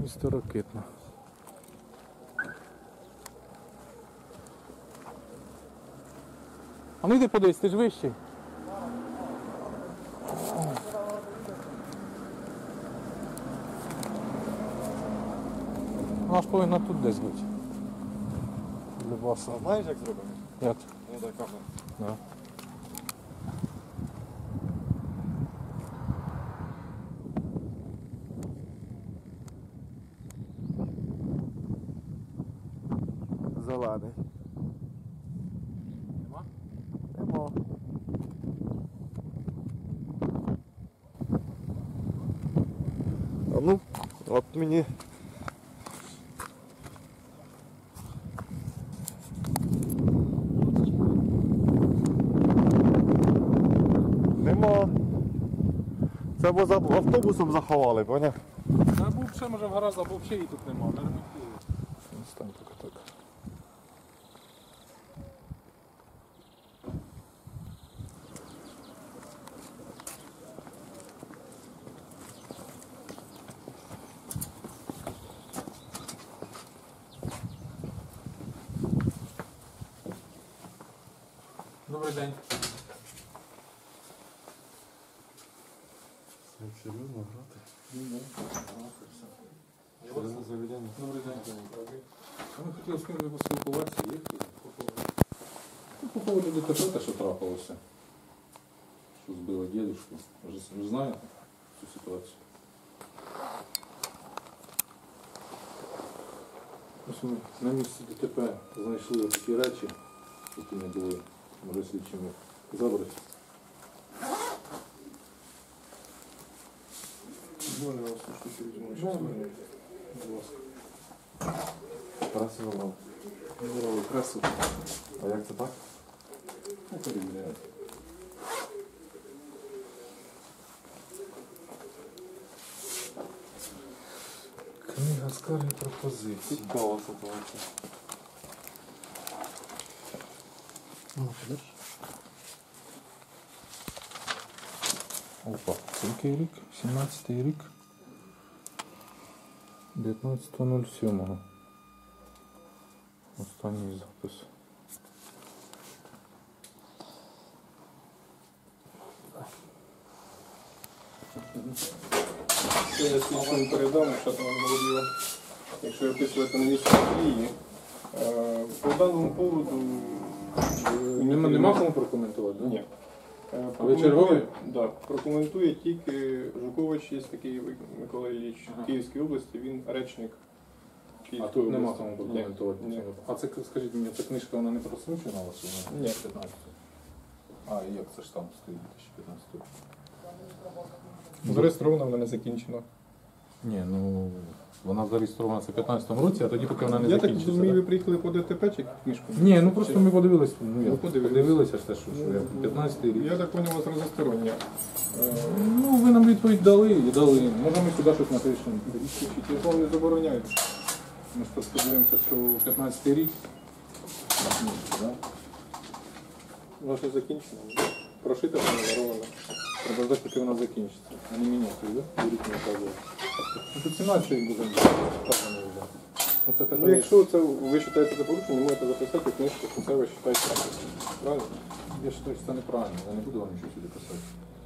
Місто Ракитна. А ну йди подивись, ти ж вищий. Вона ж повинна тут десь бути. Любаса. А знаєш, як зробити? Як? Ну так кажу. Да. Зелений. Нема? Нема. А ну, от мені. Нема. Це бо за автобусом заховали, поняв? Та був ще може в гаразд, або взагалі її тут нема, не ремонтує. Стань поки так. Добрий день. Серйозно грати? Серйозне заведення. Добрий день. Ми хотіли з ким поспілкуватися, є хтось по поводу ДТП, те, що трапилося. Що збило дідушку. Ви знаєте цю ситуацію? Ось ми на місці ДТП знайшли такі речі, які не були, може, слідчими забрати. Можна вас щось візьму? Будь ласка. Красиво мав. Здорово, красиво. А як це так? Ну, перевіряю. Книга скарги пропозицій. Цікава ситуація. Ну, подаш. Опа, це який рік? 17-й рік. 19.07. Останній запис. Це я слідчим передам, що там Володіва, якщо описувати на місці події. По даному поводу... Нема кому прокоментувати? Ні. А ви черговий? Да, прокоментує тільки Жукович, є такий Микола Ілліч, в Київській області, він речник А Київської тут нема області. кому прокоментувати? Ні. А це, скажіть мені, ця книжка, вона не просрочена у вас? Ні. 15. А, як це ж там стоїть 2015? Зареєстрована, вона не закінчена. Ні, ну вона зареєстрована це в 15-му році, а тоді поки вона не Я так закінчиться. розумію, да? ви приїхали по ДТП чи книжку? Ні, ну просто ми подивилися, Ви подивилися ж те, що я 15-й рік. Я так понял, у вас разностороння. Ну, ви нам відповідь дали і дали. Може ми сюди щось напишемо. Я вам не забороняю. Ми ж просто подивимося, що 15-й рік. Да? Ваше закінчено. Прошите, пронумеровано. Треба ждати, поки вона закінчиться. А не міняти, да? Рік не вказує. Ну, тут 17 рік буде вказано вже. Оце таке. Ну, якщо це ви вважаєте за порушення, можете записати книжку, що це ви вважаєте. Правильно? Я ж це неправильно, я не буду вам нічого сюди писати.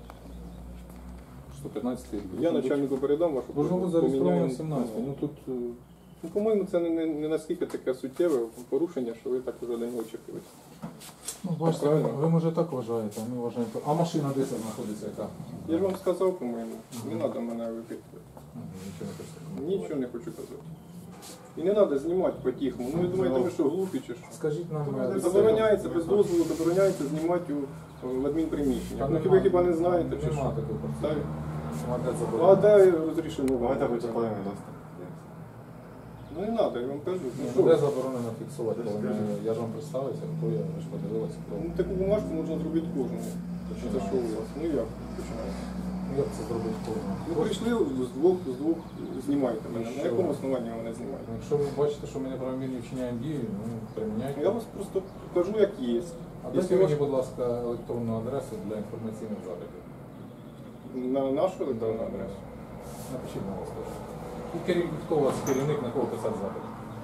Що 15 рік. Я начальнику передам вашу Должно бути зареєстровано 17. Ну тут Ну, по-моєму, це не наскільки таке суттєве порушення, що ви так уже до нього чіпились. ну, бачите, Правильно. ви може так вважаєте, а ми вважаємо. А машина де це знаходиться яка? Я ж вам сказав, по-моєму, не треба мене випитувати. Нічого не писати. Нічого не хочу казати. І не треба знімати по-тихому. Ну ви думаєте, ви що, глупі чи що? Скажіть нам. Забороняється без дозволу, забороняється знімати в адмінприміщення. Та Ну нема. ви хіба не знаєте, чи Нема що? такого. Так. А де А заборонено? де розрішено? Давайте почитаємо дасте. Ну не треба, я вам кажу. Ні, Ну, ну, де що? заборонено фіксувати? Коли я ж вам представився, то я ж подивилася. Ну, таку бумажку можна зробити кожному. Це що у вас? Ну як починається? Як це зробити кожного? Ви прийшли з двох знімаєте мене. На якому основанні ви мене знімаєте? Якщо ви бачите, що ми неправомірні вчиняємо дії, ну, приміняйте. Я вас просто кажу, як є. А Якщо дайте мені, ваш- будь ласка, електронну адресу для інформаційних запитів. На нашу електронну адресу. Напишіть на вас теж. І керівник, хто у вас керівник, на кого писати запит?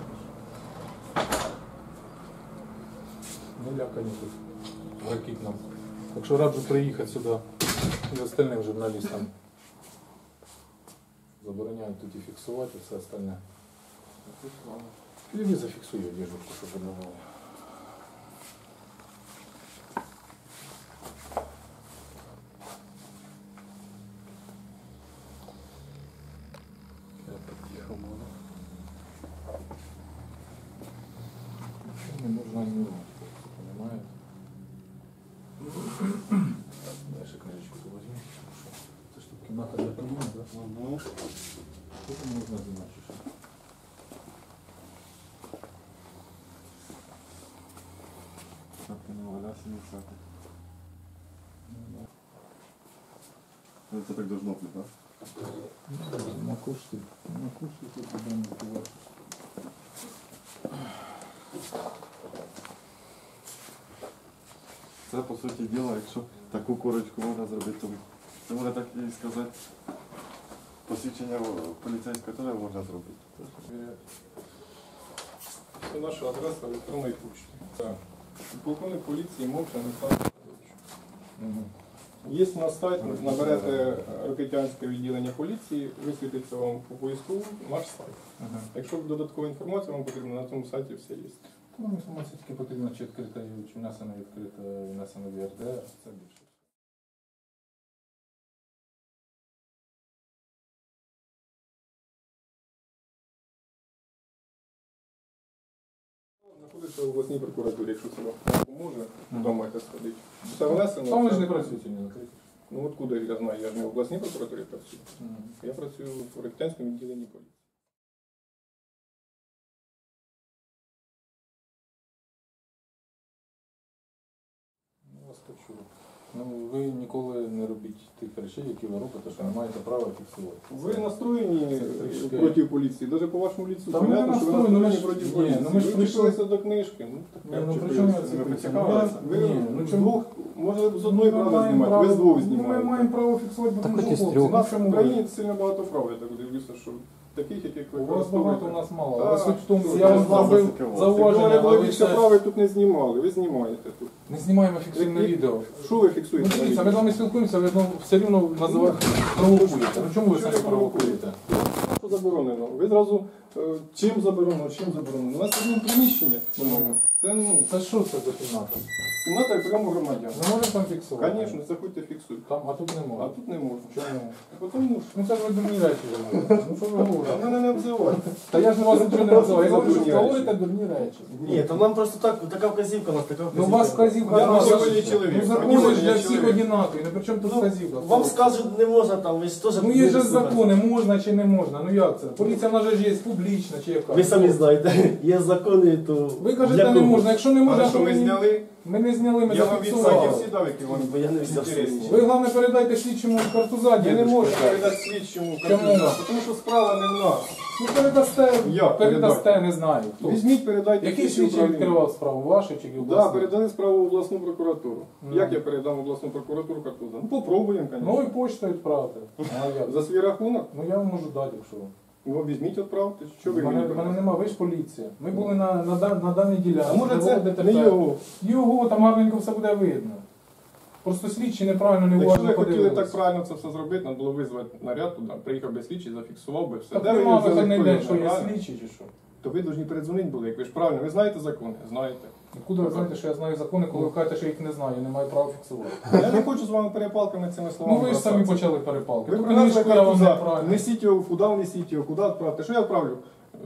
Не лякані тут. Ракіт нам. Так що раджу приїхати сюди і остальним журналістам. Забороняють тут і фіксувати, і все остальне. І ви зафіксуєте одежурку, щоб одного. Не можна знімати, понимаєте? Дальше книжечку тут возьму. Це ж тут кімната для прийому, так? Ага. Тут не можна знімати. Так, не валявся, не всякий. Це так должно бути, так? На кошти тут будемо готувати. Це, по суті діла, якщо таку корочку можна зробити, то це можна так і сказати. Посвідчення поліцейського теж можна зробити. Це наша адреса електронної почти. Так. Полковник поліції Мовчан Олександр Петрович. Є на сайт, наберете Рокитянське відділення поліції, висвітиться вам по поиску наш сайт. Якщо додаткова інформація вам потрібна, на цьому сайті все є. Ну, інформація тільки потрібна, чи відкрита, чи внесена відкрита, внесена в ЄРДР, це більше. Знаходиться в обласній прокуратурі, якщо це вам допоможе, думайте сходити. Це внесено. Там ви ж не працюєте, не закриті. Ну откуда я знаю, я ж не в обласній прокуратурі працюю. Я працюю в Рокитянському відділенні поліції. Я вас почув. Ну, ви ніколи не робіть тих речей, які ви робите, що не маєте права фіксувати. Ви настроєні Це трішки- проти поліції, навіть по вашому ліцу. Та ми не Понятно, що ви настроєні, ми настроєні ж- проти ні, поліції. ну ми ж Ви прийшли- вчилися до книжки. Ну, Ні, ну, так, при чому я це ви прийшов? поцікавилися. Ну, Ви ні, ну, з чому? двох, може з одної правди знімати, ви з двох Ми знімаєте. маємо право фіксувати, Так тому хоч і що з хлопці, трьох. У нас в чому ви? Україні сильно багато прав, я так дивлюся, що таких, яких ви У вас багато, у нас мало. Так. Але суть в тому, Ну, я це вам ж вас зробив зацікавило. Якби вони зауваження, були але ви більше все... прав, ви тут не знімали, ви знімаєте тут. Не знімаємо фіксивне Які- відео. Що ви Ну фіксуєте? на дивіться, ми з відео? вами спілкуємося, ви все рівно називаєте провокуєте. Ну чому ви Що самі ви провокуєте? Що заборонено? Ви зразу чим заборонено, чим заборонено? У нас одне приміщення, по-моєму. Це Це що це за кімната? кімната прямо громадян. Не можемо там фіксувати? Звісно, заходьте, фіксуйте. Там, а тут не А можна. тут не можна. Чому? Тому що. Ну це ж ви дурні речі говорите. Ну що ви А говорите? мене не обзивають. Та я ж вас нічого не називаю, я говорю, Дурні що речі. говорите дурні речі. Ні, то нам просто так, така вказівка у нас, така вказівка. Ну у вас вказівка Я одна, нормальний за- чоловік, ну закони нормальний ж для всіх чоловік. однакові, ну при чому тут Ну, вказівка? вам скажуть, не можна там, ви ж теж... Ну є ж будете закони, можна чи не можна, ну як це? Поліція вона ж є публічна чи яка? Ви самі знаєте, є закони, то... Ви для кажете не кого? можна, якщо не можна, Але то що ви ми зняли? Ми не зняли, ми Я вам відсадів зафіксували. всі дав, які вам Бо я не взяв інтересні. собі. Ви головне передайте слідчому карту ззаді. Я не можу дідусь, передати слідчому Чому? карту, тому що справа не в нас. Ну передасте, Як передасте, передати? не знаю. Хто. Візьміть, передайте. Який слідчому слідчий управлінню. відкривав справу? Вашу чи Да, обласну? передали справу в обласну прокуратуру. Ну. Як я передам в обласну прокуратуру картуза? Ну попробуємо, Ну звісно. і почтою відправте. Ну, а як? За свій рахунок? Ну я вам можу дати, якщо. Ну візьміть, відправте. Що ви У мене мені нема, ви ж поліція. Ми були на даній ділянці. А може де це було ДТП. не його? Його, там гарненько все буде видно. Просто слідчі неправильно, Якщо неуважно ви хотіли подивилися. так правильно це все зробити, треба було визвати наряд туди, приїхав би слідчий, зафіксував би все. Так Де ви нема його взяли вихідний день, відповідно, що є правильно? слідчі чи що? То ви повинні передзвонити були, як ви ж правильно. Ви знаєте закони? Знаєте. Откуда ви знаєте, що я знаю закони, коли ви кажете, що я їх не знаю, я не маю права фіксувати? Я не хочу з вами перепалками цими Ну словами. ви ж самі бросатися. почали перепалки. Ви Ту принесли книжку я вам картуза, неправильно. несіть його, куди несіть його, куди відправити. Що я відправлю?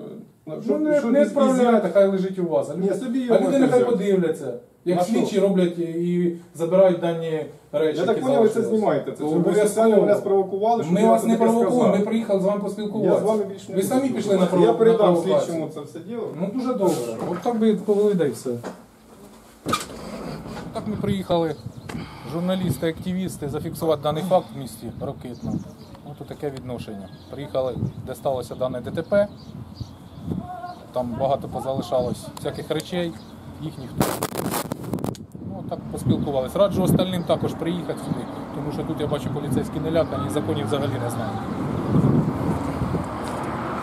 Ну не відправляйте, хай лежить у вас. А Ні, собі а його люди можна нехай взяти. подивляться, як На слідчі що? роблять і забирають дані речі. Я так які поняв, ви це залишились. знімаєте. Це Ну, ви обов'язково. спеціально мене спровокували, щоб Ми я вас це не таке провокуємо, сказав. ми приїхали з вами Я поспілкуватися. з вами більше не Ви буду самі пішли на спілкуватися. Я передам провокацію. слідчому це все діло. Ну дуже добре. От так би повели, да і все. Так ми приїхали, журналісти, активісти, зафіксувати даний факт в місті Рокитно. Ось таке відношення. Приїхали, де сталося дане ДТП. Там багато позалишалось всяких речей, їх ніхто не бачив. Ну, так поспілкувались. Раджу остальним також приїхати сюди, тому що тут я бачу поліцейські не лякані і законів взагалі не знають.